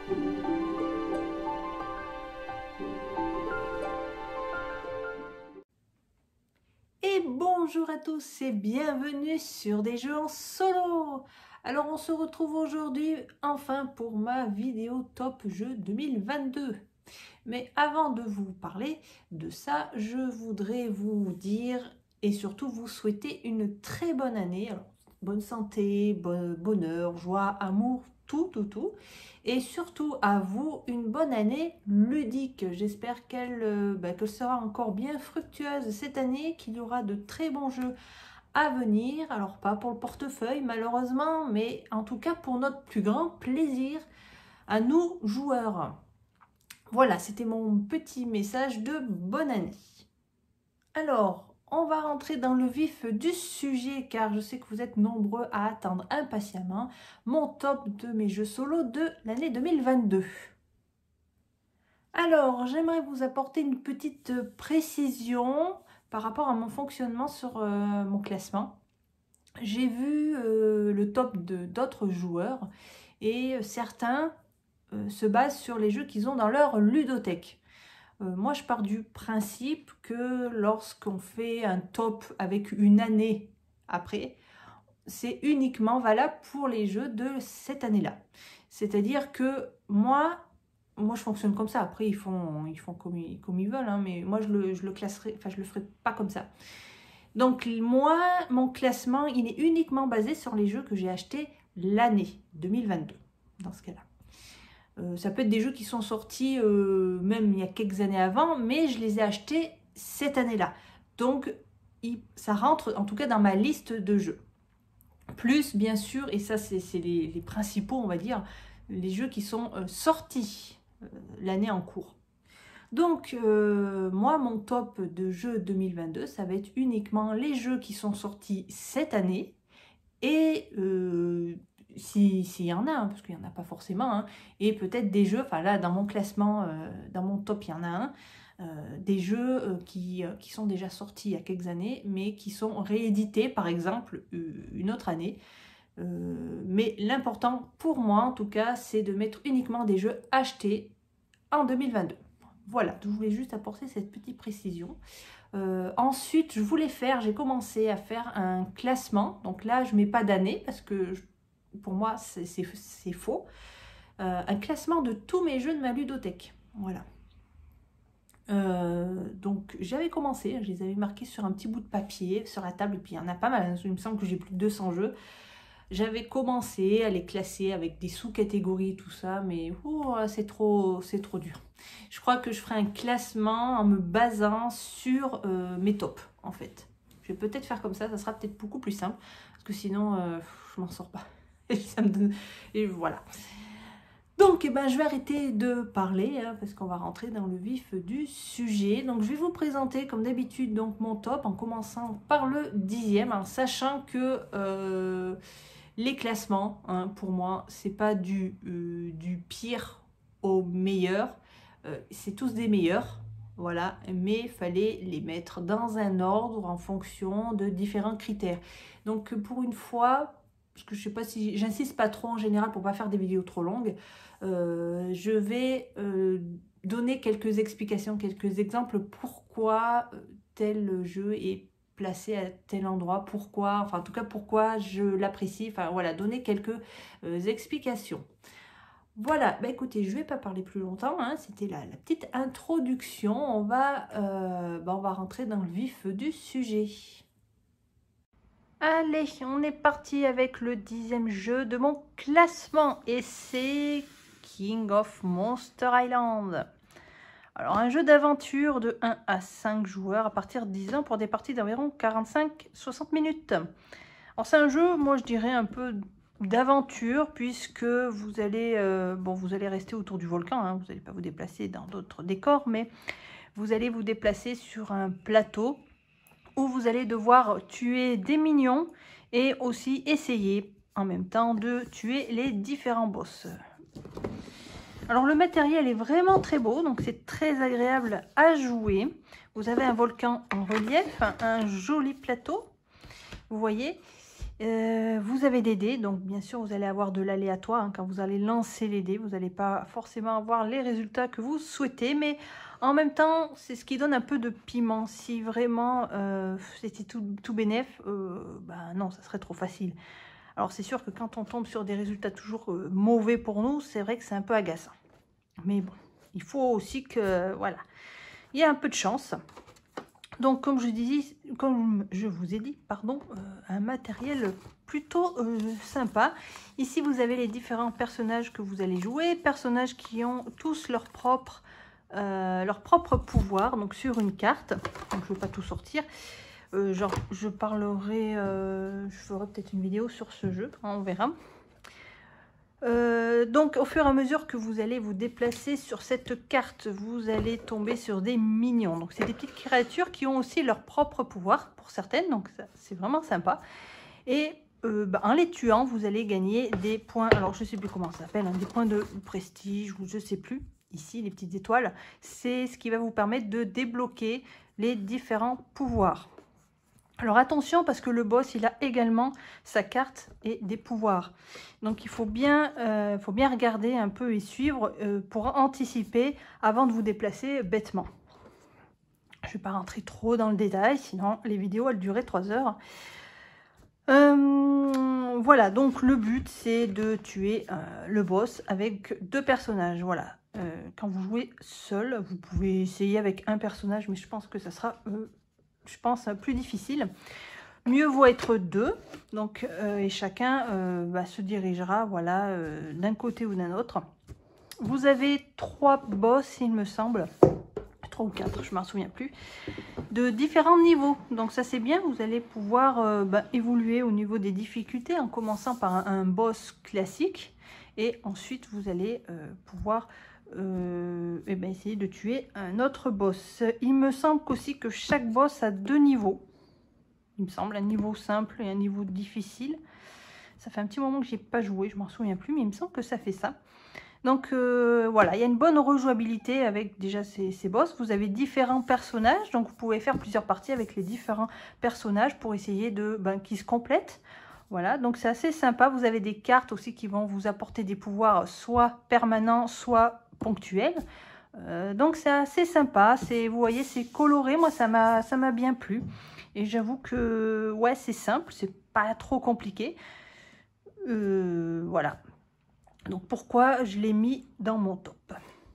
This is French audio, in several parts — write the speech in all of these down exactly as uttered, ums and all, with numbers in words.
Et bonjour à tous et bienvenue sur des jeux en solo. Alors on se retrouve aujourd'hui enfin pour ma vidéo top jeu deux mille vingt-deux. Mais avant de vous parler de ça, je voudrais vous dire et surtout vous souhaiter une très bonne année. Alors, bonne santé, bon, bonheur, joie, amour, tout, tout, tout. Et surtout à vous, une bonne année ludique. J'espère qu'elle euh, bah, qu'elle sera encore bien fructueuse cette année, qu'il y aura de très bons jeux à venir. Alors pas pour le portefeuille malheureusement, mais en tout cas pour notre plus grand plaisir à nous joueurs. Voilà, c'était mon petit message de bonne année. Alors, on va rentrer dans le vif du sujet car je sais que vous êtes nombreux à attendre impatiemment mon top de mes jeux solo de l'année deux mille vingt-deux. Alors, j'aimerais vous apporter une petite précision par rapport à mon fonctionnement sur euh, mon classement. J'ai vu euh, le top de d'autres joueurs et certains euh, se basent sur les jeux qu'ils ont dans leur ludothèque. Euh, moi, je pars du principe que lorsqu'on fait un top avec une année après, c'est uniquement valable pour les jeux de cette année-là. C'est-à-dire que moi, moi, je fonctionne comme ça. Après, ils font, ils font comme, ils, comme ils veulent, hein, mais moi, je le, je le classerai, enfin, je le ferai pas comme ça. Donc, moi, mon classement, il est uniquement basé sur les jeux que j'ai achetés l'année deux mille vingt-deux, dans ce cas-là. Euh, ça peut être des jeux qui sont sortis euh, même il y a quelques années avant, mais je les ai achetés cette année-là. Donc, il, ça rentre en tout cas dans ma liste de jeux. Plus, bien sûr, et ça c'est les, les principaux, on va dire, les jeux qui sont euh, sortis euh, l'année en cours. Donc, euh, moi, mon top de jeux deux mille vingt-deux, ça va être uniquement les jeux qui sont sortis cette année et... Euh, s'il si y en a, hein, parce qu'il n'y en a pas forcément, hein, et peut-être des jeux, enfin là dans mon classement, euh, dans mon top il y en a un, euh, des jeux euh, qui, euh, qui sont déjà sortis il y a quelques années, mais qui sont réédités par exemple euh, une autre année. Euh, mais l'important pour moi en tout cas, c'est de mettre uniquement des jeux achetés en deux mille vingt-deux. Voilà, je voulais juste apporter cette petite précision. Euh, ensuite, je voulais faire, j'ai commencé à faire un classement, donc là je ne mets pas d'année parce que je pour moi, c'est faux. Euh, un classement de tous mes jeux de ma ludothèque. Voilà. Euh, donc, j'avais commencé, je les avais marqués sur un petit bout de papier, sur la table, et puis il y en a pas mal. Il me semble que j'ai plus de deux cents jeux. J'avais commencé à les classer avec des sous-catégories et tout ça, mais c'est trop, c'est trop dur. Je crois que je ferai un classement en me basant sur euh, mes tops, en fait. Je vais peut-être faire comme ça, ça sera peut-être beaucoup plus simple, parce que sinon, euh, je m'en sors pas. Et, ça me donne... et voilà. Donc, eh ben, je vais arrêter de parler hein, parce qu'on va rentrer dans le vif du sujet. Donc, je vais vous présenter, comme d'habitude, donc mon top en commençant par le dixième, en sachant que euh, les classements, hein, pour moi, c'est pas du, euh, du pire au meilleur. Euh, c'est tous des meilleurs. Voilà, mais il fallait les mettre dans un ordre en fonction de différents critères. Donc, pour une fois, parce que je sais pas si j'insiste pas trop en général pour pas faire des vidéos trop longues, euh, je vais euh, donner quelques explications, quelques exemples pourquoi tel jeu est placé à tel endroit, pourquoi, enfin en tout cas pourquoi je l'apprécie, enfin voilà, donner quelques euh, explications. Voilà, bah écoutez, je vais pas parler plus longtemps, hein, c'était la, la petite introduction, on va, euh, bah, on va rentrer dans le vif du sujet. Allez, on est parti avec le dixième jeu de mon classement et c'est King of Monster Island. Alors, un jeu d'aventure de un à cinq joueurs à partir de dix ans pour des parties d'environ quarante-cinq à soixante minutes. Alors, c'est un jeu, moi je dirais un peu d'aventure puisque vous allez, euh, bon, vous allez rester autour du volcan, hein, vous n'allez pas vous déplacer dans d'autres décors, mais vous allez vous déplacer sur un plateau où vous allez devoir tuer des minions et aussi essayer en même temps de tuer les différents boss. Alors le matériel est vraiment très beau, donc c'est très agréable à jouer. Vous avez un volcan en relief, un joli plateau, vous voyez. Euh, vous avez des dés, donc bien sûr vous allez avoir de l'aléatoire hein, quand vous allez lancer les dés. Vous n'allez pas forcément avoir les résultats que vous souhaitez, mais en même temps c'est ce qui donne un peu de piment. Si vraiment euh, c'était tout, tout bénef, euh, bah non, ça serait trop facile. Alors c'est sûr que quand on tombe sur des résultats toujours euh, mauvais pour nous, c'est vrai que c'est un peu agaçant. Mais bon, il faut aussi que voilà, il y a un peu de chance. Donc, comme je, dis, comme je vous ai dit, pardon, euh, un matériel plutôt euh, sympa. Ici, vous avez les différents personnages que vous allez jouer. Personnages qui ont tous leur propre, euh, leur propre pouvoir, donc sur une carte. Donc, je ne vais pas tout sortir. Euh, genre, je parlerai, euh, je ferai peut-être une vidéo sur ce jeu, hein, on verra. Euh, donc au fur et à mesure que vous allez vous déplacer sur cette carte, vous allez tomber sur des minions. Donc c'est des petites créatures qui ont aussi leur propre pouvoir pour certaines, donc c'est vraiment sympa. Et euh, bah, en les tuant, vous allez gagner des points, alors je ne sais plus comment ça s'appelle, hein, des points de prestige ou je ne sais plus. Ici, les petites étoiles, c'est ce qui va vous permettre de débloquer les différents pouvoirs. Alors attention parce que le boss il a également sa carte et des pouvoirs. Donc il faut bien, euh, faut bien regarder un peu et suivre euh, pour anticiper avant de vous déplacer bêtement. Je ne vais pas rentrer trop dans le détail, sinon les vidéos elles duraient trois heures. Euh, voilà, donc le but c'est de tuer euh, le boss avec deux personnages. Voilà, euh, quand vous jouez seul, vous pouvez essayer avec un personnage, mais je pense que ça sera... Euh, je pense plus difficile. Mieux vaut être deux, donc euh, et chacun euh, bah, se dirigera voilà euh, d'un côté ou d'un autre. Vous avez trois boss, il me semble, trois ou quatre, je m'en souviens plus, de différents niveaux. Donc ça c'est bien, vous allez pouvoir euh, bah, évoluer au niveau des difficultés en commençant par un, un boss classique et ensuite vous allez euh, pouvoir Euh, et ben essayer de tuer un autre boss. Il me semble qu'aussi que chaque boss a deux niveaux. Il me semble un niveau simple et un niveau difficile. Ça fait un petit moment que j'ai pas joué, je m'en souviens plus, mais il me semble que ça fait ça. Donc euh, voilà, il y a une bonne rejouabilité avec déjà ces, ces boss. Vous avez différents personnages, donc vous pouvez faire plusieurs parties avec les différents personnages pour essayer de ben, qu'ils se complètent. Voilà, donc c'est assez sympa. Vous avez des cartes aussi qui vont vous apporter des pouvoirs soit permanents, soit ponctuels. Euh, donc c'est assez sympa. C'est, vous voyez, c'est coloré. Moi, ça m'a, ça m'a bien plu. Et j'avoue que ouais, c'est simple, c'est pas trop compliqué. Euh, voilà. Donc pourquoi je l'ai mis dans mon top.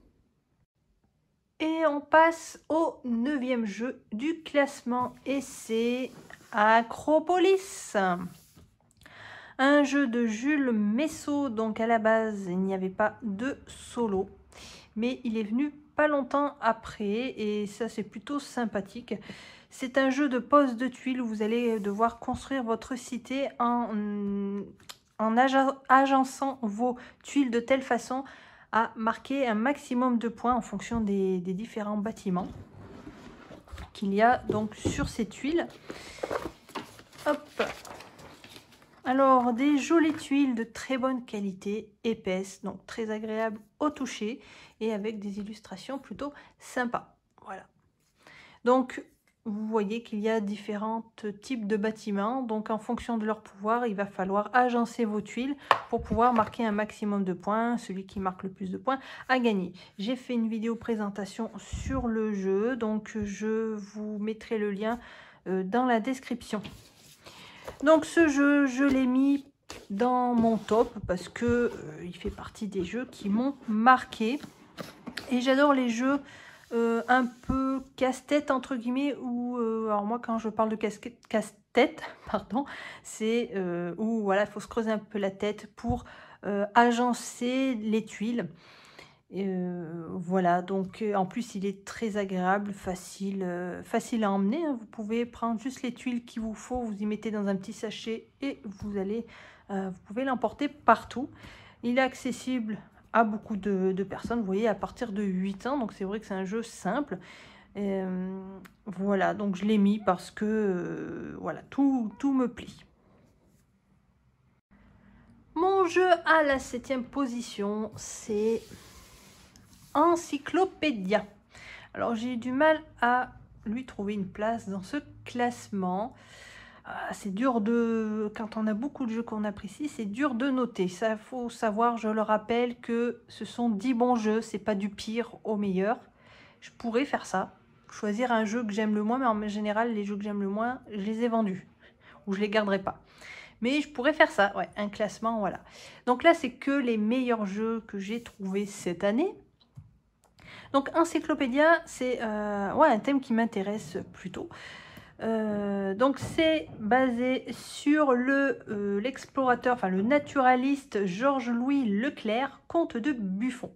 Et on passe au neuvième jeu du classement et c'est Acropolis. Un jeu de Jules Messot, donc à la base il n'y avait pas de solo, mais il est venu pas longtemps après et ça c'est plutôt sympathique. C'est un jeu de pose de tuiles où vous allez devoir construire votre cité en, en agençant vos tuiles de telle façon à marquer un maximum de points en fonction des, des différents bâtiments qu'il y a donc sur ces tuiles. Hop. Alors, des jolies tuiles de très bonne qualité, épaisses, donc très agréables au toucher et avec des illustrations plutôt sympas. Voilà. Donc, vous voyez qu'il y a différents types de bâtiments. Donc, en fonction de leur pouvoir, il va falloir agencer vos tuiles pour pouvoir marquer un maximum de points. Celui qui marque le plus de points a gagné. J'ai fait une vidéo présentation sur le jeu. Donc, je vous mettrai le lien dans la description. Donc ce jeu, je l'ai mis dans mon top parce que euh, il fait partie des jeux qui m'ont marqué. Et j'adore les jeux euh, un peu casse-tête entre guillemets. Où, euh, alors moi quand je parle de casse-tête, pardon, c'est euh, où voilà, il faut se creuser un peu la tête pour euh, agencer les tuiles. Euh, voilà, donc euh, en plus il est très agréable, facile, euh, facile à emmener, hein. Vous pouvez prendre juste les tuiles qu'il vous faut, vous y mettez dans un petit sachet et vous allez, euh, vous pouvez l'emporter partout. Il est accessible à beaucoup de, de personnes, vous voyez, à partir de huit ans, donc c'est vrai que c'est un jeu simple. Euh, voilà, donc je l'ai mis parce que euh, voilà, tout, tout me plie. Mon jeu à la septième position, c'est Encyclopédia. Alors j'ai du mal à lui trouver une place dans ce classement. c'est dur de... Quand on a beaucoup de jeux qu'on apprécie, c'est dur de noter. Ça, faut savoir, je le rappelle, que ce sont dix bons jeux, c'est pas du pire au meilleur. Je pourrais faire ça, choisir un jeu que j'aime le moins, mais en général, les jeux que j'aime le moins, je les ai vendus, ou je les garderai pas. Mais je pourrais faire ça, ouais, un classement, voilà. Donc là, c'est que les meilleurs jeux que j'ai trouvés cette année. Donc Encyclopédia, c'est euh, ouais, un thème qui m'intéresse plutôt. Euh, donc c'est basé sur le euh, l'explorateur, enfin le naturaliste Georges-Louis Leclerc, comte de Buffon.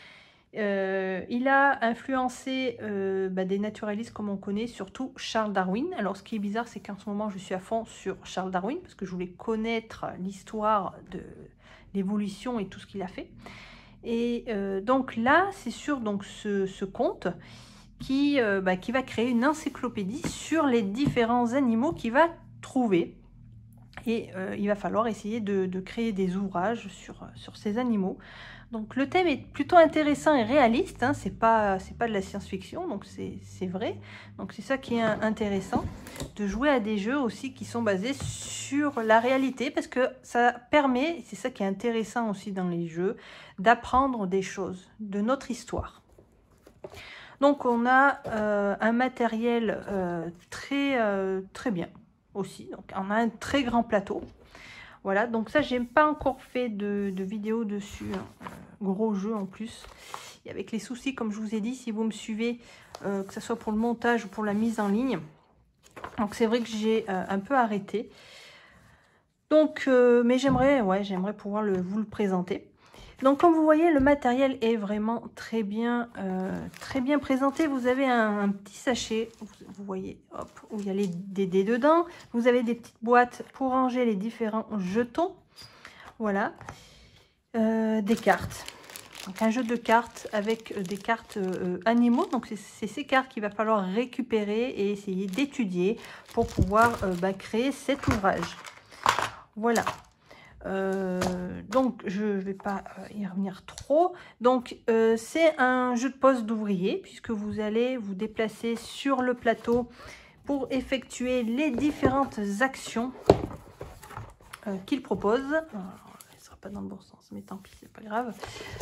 Euh, il a influencé euh, bah, des naturalistes comme on connaît, surtout Charles Darwin. Alors ce qui est bizarre, c'est qu'en ce moment je suis à fond sur Charles Darwin parce que je voulais connaître l'histoire de l'évolution et tout ce qu'il a fait. Et euh, donc là, c'est sur donc, ce, ce conte qui, euh, bah, qui va créer une encyclopédie sur les différents animaux qu'il va trouver. Et euh, il va falloir essayer de, de créer des ouvrages sur, sur ces animaux. Donc le thème est plutôt intéressant et réaliste, hein, c'est pas, c'est pas de la science-fiction, donc c'est vrai. Donc c'est ça qui est intéressant, de jouer à des jeux aussi qui sont basés sur la réalité, parce que ça permet, c'est ça qui est intéressant aussi dans les jeux, d'apprendre des choses de notre histoire. Donc on a euh, un matériel euh, très, euh, très bien aussi, donc on a un très grand plateau. Voilà, donc ça, j'ai pas encore fait de, de vidéo dessus, hein. euh, gros jeu en plus. Et avec les soucis, comme je vous ai dit, si vous me suivez, euh, que ce soit pour le montage ou pour la mise en ligne. Donc c'est vrai que j'ai euh, un peu arrêté. Donc, euh, mais j'aimerais, ouais, j'aimerais pouvoir le, vous le présenter. Donc comme vous voyez, le matériel est vraiment très bien, euh, très bien présenté. Vous avez un, un petit sachet, vous, vous voyez, hop, où il y a les, des dés dedans. Vous avez des petites boîtes pour ranger les différents jetons. Voilà. Euh, des cartes. Donc un jeu de cartes avec des cartes euh, animaux. Donc c'est ces cartes qu'il va falloir récupérer et essayer d'étudier pour pouvoir euh, bah, créer cet ouvrage. Voilà. Euh, donc je ne vais pas euh, y revenir trop. Donc euh, c'est un jeu de poste d'ouvrier puisque vous allez vous déplacer sur le plateau pour effectuer les différentes actions euh, qu'il propose. Alors, elle ne sera pas dans le bon sens, mais tant pis, c'est pas grave.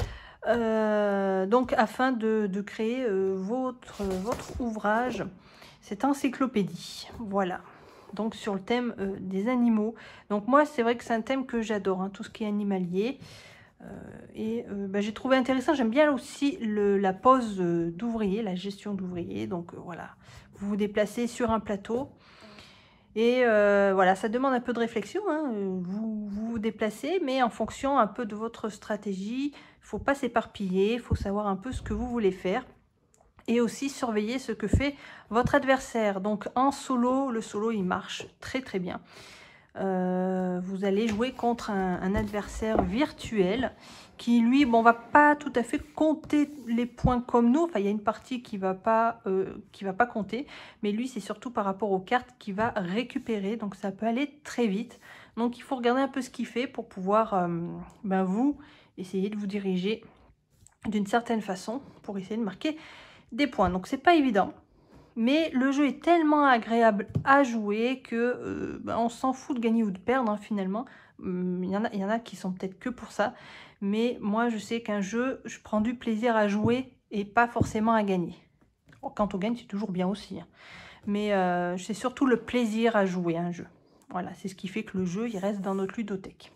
Euh, donc afin de, de créer euh, votre, votre ouvrage, cette encyclopédie. Voilà. Donc sur le thème euh, des animaux. Donc moi, c'est vrai que c'est un thème que j'adore, hein, tout ce qui est animalier. Euh, et euh, bah, j'ai trouvé intéressant. J'aime bien aussi le, la pose euh, d'ouvrier, la gestion d'ouvrier. Donc euh, voilà, vous vous déplacez sur un plateau. Et euh, voilà, ça demande un peu de réflexion. Hein. Vous, vous vous déplacez, mais en fonction un peu de votre stratégie. Il ne faut pas s'éparpiller, il faut savoir un peu ce que vous voulez faire. Et aussi surveiller ce que fait votre adversaire. Donc en solo, le solo il marche très très bien. Euh, vous allez jouer contre un, un adversaire virtuel qui lui, bon, va pas tout à fait compter les points comme nous. Enfin, il y a une partie qui va pas, euh, qui va pas compter, mais lui c'est surtout par rapport aux cartes qu'il va récupérer. Donc ça peut aller très vite. Donc il faut regarder un peu ce qu'il fait pour pouvoir, euh, ben, vous essayer de vous diriger d'une certaine façon pour essayer de marquer des points. Donc c'est pas évident, mais le jeu est tellement agréable à jouer que euh, bah, on s'en fout de gagner ou de perdre, hein, finalement. Il y en a, il y en a qui sont peut-être que pour ça, mais moi je sais qu'un jeu, je prends du plaisir à jouer et pas forcément à gagner. Bon, quand on gagne, c'est toujours bien aussi, hein. Mais euh, c'est surtout le plaisir à jouer un jeu. Voilà, c'est ce qui fait que le jeu il reste dans notre ludothèque.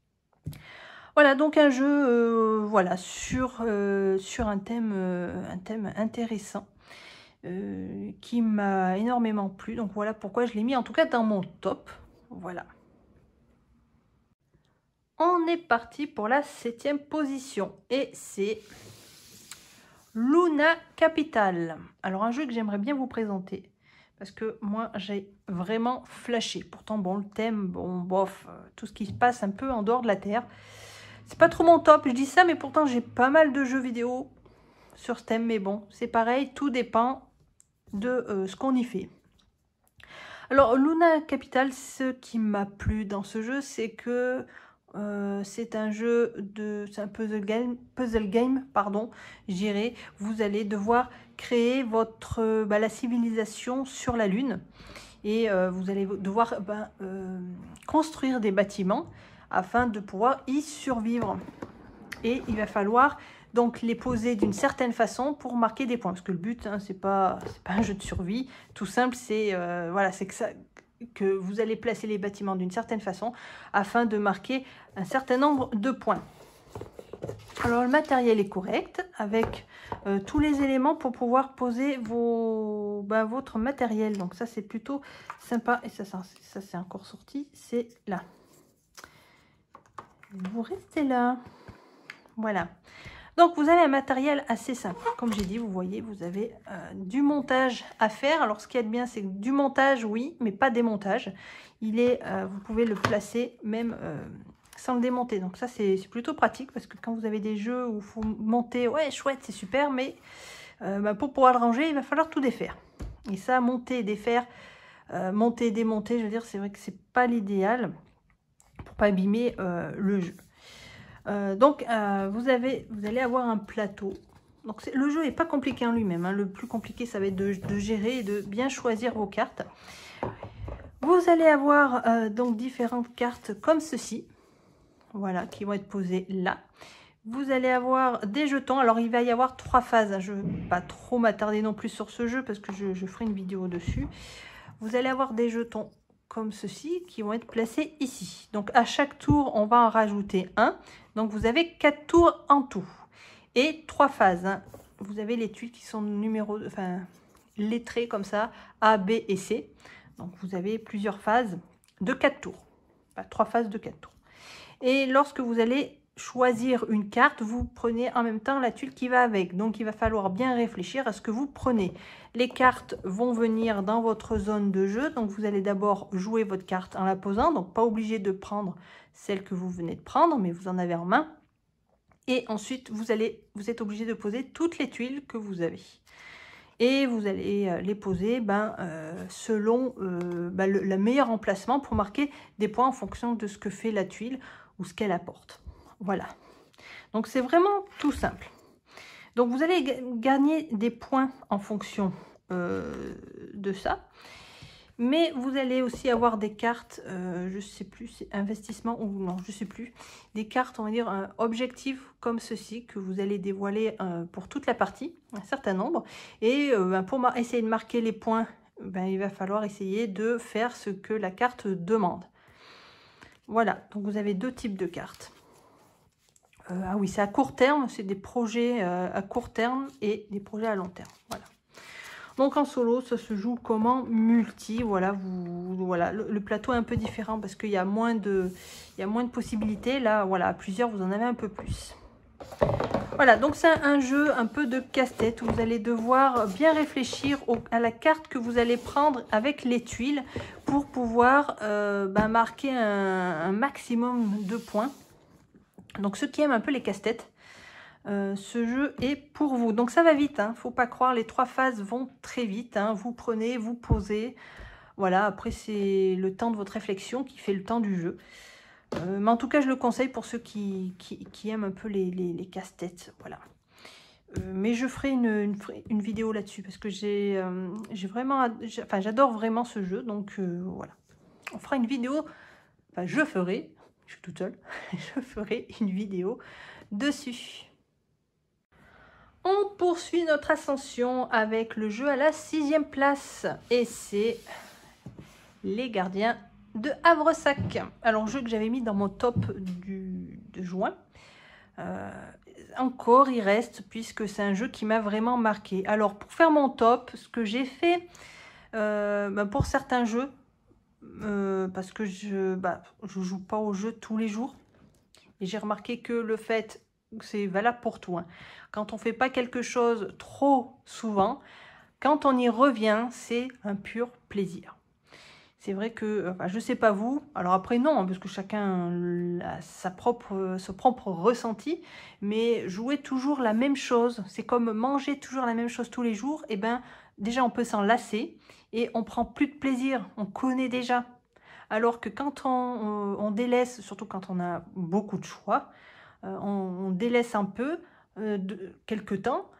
Voilà, donc un jeu euh, voilà, sur, euh, sur un, thème, euh, un thème intéressant euh, qui m'a énormément plu. Donc voilà pourquoi je l'ai mis en tout cas dans mon top. Voilà. On est parti pour la septième position et c'est Luna Capital. Alors un jeu que j'aimerais bien vous présenter parce que moi j'ai vraiment flashé. Pourtant bon, le thème, bon bof, tout ce qui se passe un peu en dehors de la Terre. C'est pas trop mon top, je dis ça, mais pourtant j'ai pas mal de jeux vidéo sur ce thème. Mais bon, c'est pareil, tout dépend de euh, ce qu'on y fait. Alors, Luna Capital, ce qui m'a plu dans ce jeu, c'est que euh, c'est un jeu de... C'est un puzzle game, puzzle game pardon, je dirais. Vous allez devoir créer votre, bah, la civilisation sur la Lune. et euh, vous allez devoir ben, euh, construire des bâtiments afin de pouvoir y survivre. Et il va falloir donc les poser d'une certaine façon pour marquer des points. Parce que le but, hein, c'est pas, c'est pas un jeu de survie. Tout simple, c'est euh, voilà, c'est que, ça, que vous allez placer les bâtiments d'une certaine façon afin de marquer un certain nombre de points. Alors le matériel est correct avec euh, tous les éléments pour pouvoir poser vos, ben, votre matériel. Donc ça c'est plutôt sympa. Et ça, ça, ça c'est encore sorti, c'est là. Vous restez là. Voilà. Donc vous avez un matériel assez simple. Comme j'ai dit, vous voyez, vous avez euh, du montage à faire. Alors ce qui est bien, c'est que du montage, oui, mais pas démontage. Il est, euh, vous pouvez le placer même euh, sans le démonter. Donc ça, c'est plutôt pratique parce que quand vous avez des jeux où il faut monter, ouais, chouette, c'est super, mais euh, bah, pour pouvoir le ranger, il va falloir tout défaire. Et ça, monter, défaire, euh, monter, démonter, je veux dire, c'est vrai que c'est pas l'idéal pour pas abîmer euh, le jeu. Euh, donc, euh, vous, avez, vous allez avoir un plateau. Donc, le jeu n'est pas compliqué en lui-même. Hein. Le plus compliqué, ça va être de, de gérer et de bien choisir vos cartes. Vous allez avoir euh, donc différentes cartes comme ceci. Voilà, qui vont être posées là. Vous allez avoir des jetons. Alors, il va y avoir trois phases. Je ne vais pas trop m'attarder non plus sur ce jeu parce que je, je ferai une vidéo dessus. Vous allez avoir des jetons comme ceci qui vont être placés ici. Donc à chaque tour, on va en rajouter un. Donc vous avez quatre tours en tout et trois phases. Hein. Vous avez les tuiles qui sont numéro, enfin lettrées comme ça, A, B et C. Donc vous avez plusieurs phases de quatre tours. Enfin, trois phases de quatre tours. Et lorsque vous allez choisir une carte, vous prenez en même temps la tuile qui va avec. Donc il va falloir bien réfléchir à ce que vous prenez. Les cartes vont venir dans votre zone de jeu. Donc vous allez d'abord jouer votre carte en la posant. Donc pas obligé de prendre celle que vous venez de prendre, mais vous en avez en main. Et ensuite vous, allez, vous êtes obligé de poser toutes les tuiles que vous avez. Et vous allez les poser ben, euh, selon euh, ben, le, le meilleur emplacement pour marquer des points en fonction de ce que fait la tuile ou ce qu'elle apporte. Voilà. Donc c'est vraiment tout simple. Donc vous allez gagner des points en fonction euh, de ça. Mais vous allez aussi avoir des cartes, euh, je ne sais plus, c'est investissement ou non, je ne sais plus. Des cartes, on va dire, euh, objectifs comme ceci, que vous allez dévoiler euh, pour toute la partie, un certain nombre. Et euh, ben, pour essayer de marquer les points, ben, il va falloir essayer de faire ce que la carte demande. Voilà, donc vous avez deux types de cartes. Euh, ah oui, c'est à court terme, c'est des projets euh, à court terme et des projets à long terme. Voilà. Donc en solo, ça se joue comme en multi. Voilà, vous, voilà. Le, le plateau est un peu différent parce qu'il y a moins de, il y a moins de possibilités. Là, voilà, à plusieurs, vous en avez un peu plus. Voilà, donc c'est un jeu un peu de casse-tête où vous allez devoir bien réfléchir au, à la carte que vous allez prendre avec les tuiles pour pouvoir euh, ben, marquer un, un maximum de points. Donc ceux qui aiment un peu les casse-têtes, euh, ce jeu est pour vous. Donc ça va vite, hein, faut pas croire, les trois phases vont très vite. Hein, vous prenez, vous posez. Voilà, après c'est le temps de votre réflexion qui fait le temps du jeu. Euh, mais en tout cas, je le conseille pour ceux qui, qui, qui aiment un peu les, les, les casse-têtes. Voilà. Euh, mais je ferai une, une, une vidéo là-dessus parce que j'ai euh, j'ai vraiment, enfin j'adore vraiment ce jeu. Donc euh, voilà, on fera une vidéo. Enfin, je ferai. Je suis toute seule. Je ferai une vidéo dessus. On poursuit notre ascension avec le jeu à la sixième place. Et c'est Les Gardiens de Havresac. Alors, jeu que j'avais mis dans mon top du, de juin. Euh, encore, il reste puisque c'est un jeu qui m'a vraiment marqué. Alors, pour faire mon top, ce que j'ai fait euh, ben pour certains jeux, Euh, parce que je bah, je joue pas au jeu tous les jours et j'ai remarqué que le fait, c'est valable pour tout, hein. Quand on fait pas quelque chose trop souvent, quand on y revient, c'est un pur plaisir. C'est vrai que, enfin, je sais pas vous, alors après non, hein, parce que chacun a sa propre, son propre ressenti, mais jouer toujours la même chose, c'est comme manger toujours la même chose tous les jours, et ben déjà on peut s'en lasser et on prend plus de plaisir, on connaît déjà. Alors que quand on, on, on délaisse, surtout quand on a beaucoup de choix, euh, on, on délaisse un peu euh, de, quelques temps,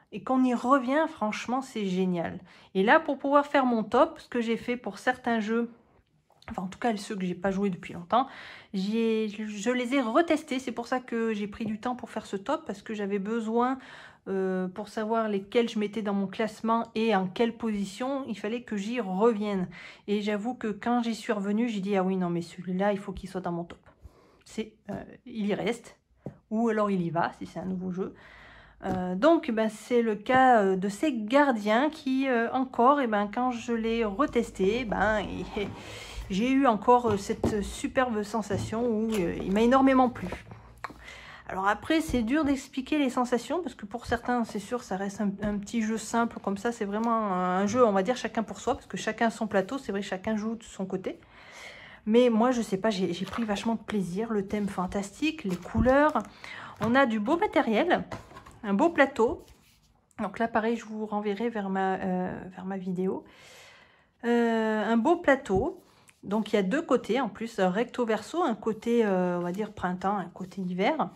et qu'on y revient, franchement, c'est génial. Et là, pour pouvoir faire mon top, ce que j'ai fait pour certains jeux, enfin en tout cas ceux que j'ai pas joué depuis longtemps, ai, je les ai retestés. C'est pour ça que j'ai pris du temps pour faire ce top, parce que j'avais besoin, euh, pour savoir lesquels je mettais dans mon classement et en quelle position, il fallait que j'y revienne. Et j'avoue que quand j'y suis revenue, j'ai dit ah oui non mais celui-là il faut qu'il soit dans mon top. C'est, euh, il y reste, ou alors il y va si c'est un nouveau jeu. Euh, donc ben, c'est le cas euh, de ces gardiens qui euh, encore, et ben, quand je l'ai retesté, ben, j'ai eu encore euh, cette superbe sensation où euh, il m'a énormément plu. Alors après c'est dur d'expliquer les sensations parce que pour certains c'est sûr ça reste un, un petit jeu simple comme ça, c'est vraiment un, un jeu on va dire chacun pour soi parce que chacun son plateau, c'est vrai chacun joue de son côté. Mais moi je sais pas, j'ai pris vachement de plaisir, le thème fantastique, les couleurs, on a du beau matériel. Un beau plateau, donc là pareil je vous renverrai vers ma, euh, vers ma vidéo. Euh, un beau plateau, donc il y a deux côtés en plus, recto verso, un côté euh, on va dire printemps, un côté hiver.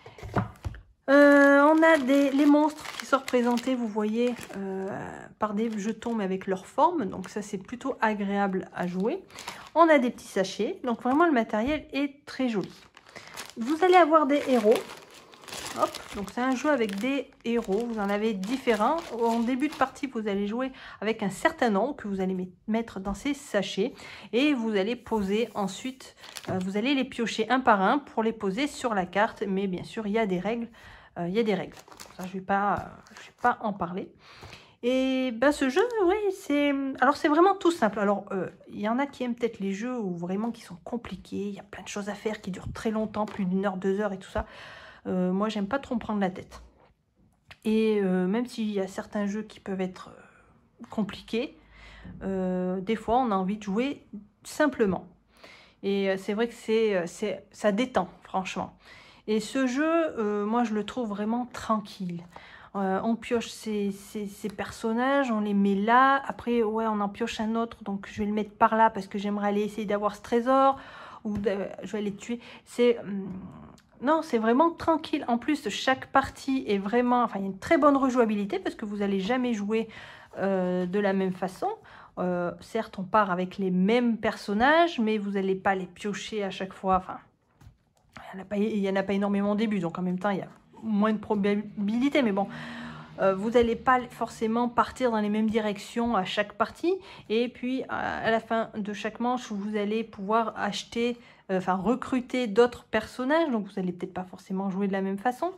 Euh, on a des, les monstres qui sont représentés, vous voyez, euh, par des jetons mais avec leur forme, donc ça c'est plutôt agréable à jouer. On a des petits sachets, donc vraiment le matériel est très joli. Vous allez avoir des héros. Hop, donc c'est un jeu avec des héros, vous en avez différents. En début de partie, vous allez jouer avec un certain nombre que vous allez mettre dans ces sachets. Et vous allez poser ensuite, euh, vous allez les piocher un par un pour les poser sur la carte. Mais bien sûr, il y a des règles. Euh, il y a des règles. Ça, je ne vais pas, je vais pas en parler. Et ben, ce jeu, oui, c'est... Alors, c'est vraiment tout simple. Alors, euh, il y en a qui aiment peut-être les jeux où vraiment qui sont compliqués. Il y a plein de choses à faire qui durent très longtemps, plus d'une heure, deux heures et tout ça. Euh, moi, j'aime pas trop me prendre la tête. Et euh, même s'il y a certains jeux qui peuvent être euh, compliqués, euh, des fois, on a envie de jouer simplement. Et euh, c'est vrai que c'est, c'est, ça détend, franchement. Et ce jeu, euh, moi, je le trouve vraiment tranquille. Euh, on pioche ces, ces, ces personnages, on les met là. Après, ouais, on en pioche un autre, donc je vais le mettre par là parce que j'aimerais aller essayer d'avoir ce trésor. Ou de, je vais aller tuer. C'est... Hum, Non, c'est vraiment tranquille. En plus, chaque partie est vraiment... Enfin, il y a une très bonne rejouabilité parce que vous n'allez jamais jouer euh, de la même façon. Euh, certes, on part avec les mêmes personnages, mais vous n'allez pas les piocher à chaque fois. Enfin, il n'y en a pas énormément au début, donc en même temps, il y a moins de probabilité. Mais bon, euh, vous n'allez pas forcément partir dans les mêmes directions à chaque partie. Et puis, à la fin de chaque manche, vous allez pouvoir acheter... Enfin, recruter d'autres personnages, donc vous n'allez peut-être pas forcément jouer de la même façon.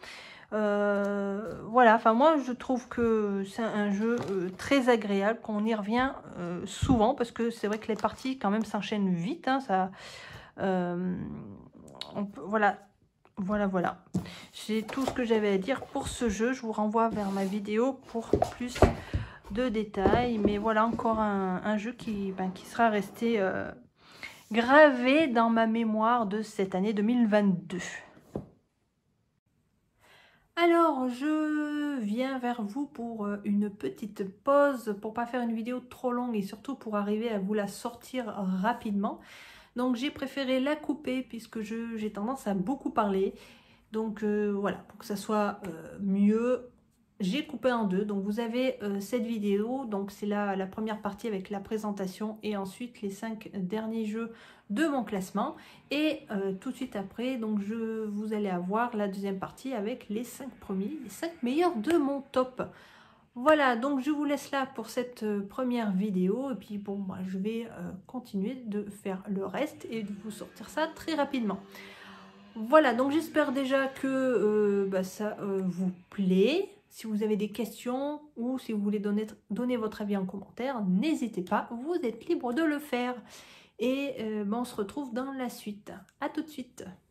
Euh, voilà, enfin moi je trouve que c'est un jeu euh, très agréable, qu'on y revient euh, souvent, parce que c'est vrai que les parties quand même s'enchaînent vite. Hein, ça, euh, on peut, voilà, voilà, voilà. C'est tout ce que j'avais à dire pour ce jeu. Je vous renvoie vers ma vidéo pour plus de détails. Mais voilà encore un, un jeu qui, ben, qui sera resté... Euh, gravé dans ma mémoire de cette année deux mille vingt-deux. Alors, je viens vers vous pour une petite pause, pour pas faire une vidéo trop longue et surtout pour arriver à vous la sortir rapidement. Donc, j'ai préféré la couper puisque j'ai tendance à beaucoup parler. Donc, euh, voilà, pour que ça soit euh, mieux, j'ai coupé en deux. Donc, vous avez euh, cette vidéo. Donc, c'est la, la première partie avec la présentation et ensuite les cinq derniers jeux de mon classement. Et euh, tout de suite après, donc, je, vous allez avoir la deuxième partie avec les cinq premiers, les cinq meilleurs de mon top. Voilà, donc je vous laisse là pour cette euh, première vidéo. Et puis, bon, moi, je vais euh, continuer de faire le reste et de vous sortir ça très rapidement. Voilà, donc j'espère déjà que euh, bah, ça euh, vous plaît. Si vous avez des questions ou si vous voulez donner, donner votre avis en commentaire, n'hésitez pas, vous êtes libre de le faire. Et euh, bah, on se retrouve dans la suite. À tout de suite.